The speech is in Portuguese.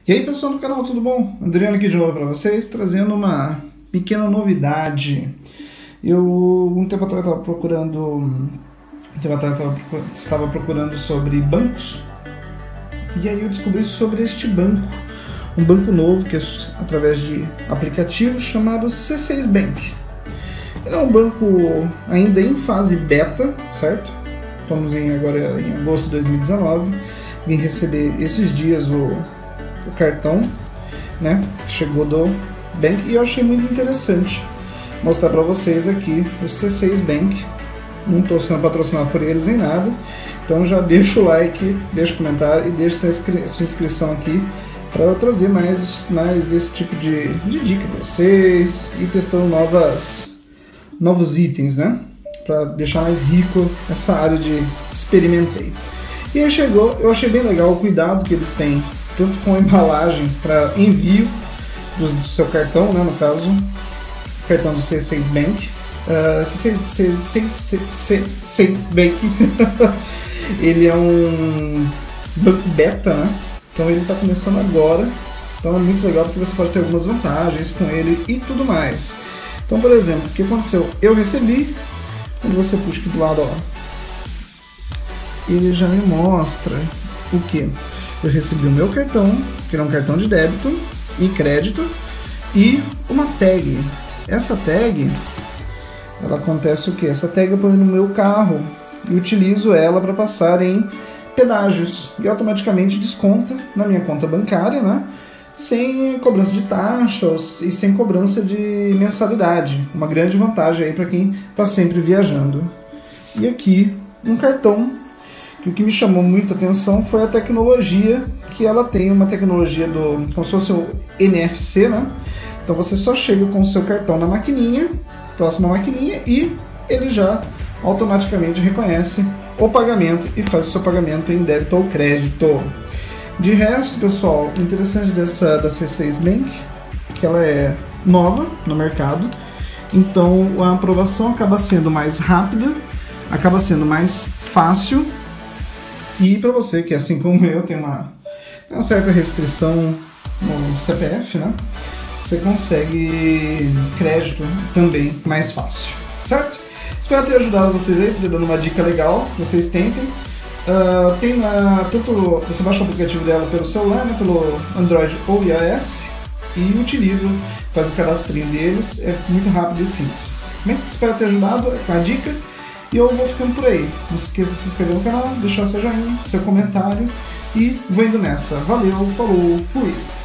E aí pessoal do canal, tudo bom? Adriano aqui de novo para vocês, trazendo uma pequena novidade. Um tempo atrás estava procurando sobre bancos, e aí eu descobri sobre este banco, um banco novo que é através de aplicativo chamado C6 Bank. Ele é um banco ainda em fase beta, certo? Estamos agora em agosto de 2019, vim receber esses dias o cartão, né, que chegou do Bank, e eu achei muito interessante mostrar para vocês aqui o C6 Bank. Não estou sendo patrocinado por eles nem nada, então já deixa o like, deixa o comentário e deixa sua inscrição aqui para eu trazer mais desse tipo de dica para vocês e testando novos itens, né, para deixar mais rico essa área de experimentei. E aí eu achei bem legal o cuidado que eles têm tanto com a embalagem para envio do seu cartão, né, no caso, o cartão do C6 Bank. C6 Bank, ele é um banco beta, né? Então ele está começando agora, então é muito legal porque você pode ter algumas vantagens com ele e tudo mais. Então, por exemplo, o que aconteceu? Eu recebi, quando você puxa aqui do lado, ó, ele já me mostra o que? Eu recebi o meu cartão, que é um cartão de débito e crédito, e uma tag. Essa tag, ela acontece o que? Essa tag eu ponho no meu carro e utilizo ela para passar em pedágios e automaticamente desconta na minha conta bancária, né? Sem cobrança de taxas e sem cobrança de mensalidade. Uma grande vantagem aí para quem está sempre viajando. E aqui um cartão. O que me chamou muita atenção foi a tecnologia, que ela tem uma tecnologia como se fosse o NFC, né? Então você só chega com o seu cartão na maquininha, próxima maquininha, e ele já automaticamente reconhece o pagamento e faz o seu pagamento em débito ou crédito. De resto, pessoal, o interessante da C6 Bank, que ela é nova no mercado, então a aprovação acaba sendo mais rápida, acaba sendo mais fácil. E para você que, assim como eu, tem uma certa restrição no CPF, né? Você consegue crédito também mais fácil, certo? Espero ter ajudado vocês aí, ter dado uma dica legal, vocês tentem. Você baixa o aplicativo dela pelo celular, né, pelo Android ou iOS, e utiliza, faz o cadastrinho deles, é muito rápido e simples. Bem, espero ter ajudado com a dica. E eu vou ficando por aí. Não se esqueça de se inscrever no canal, deixar seu joinha, seu comentário. E vou indo nessa. Valeu, falou, fui!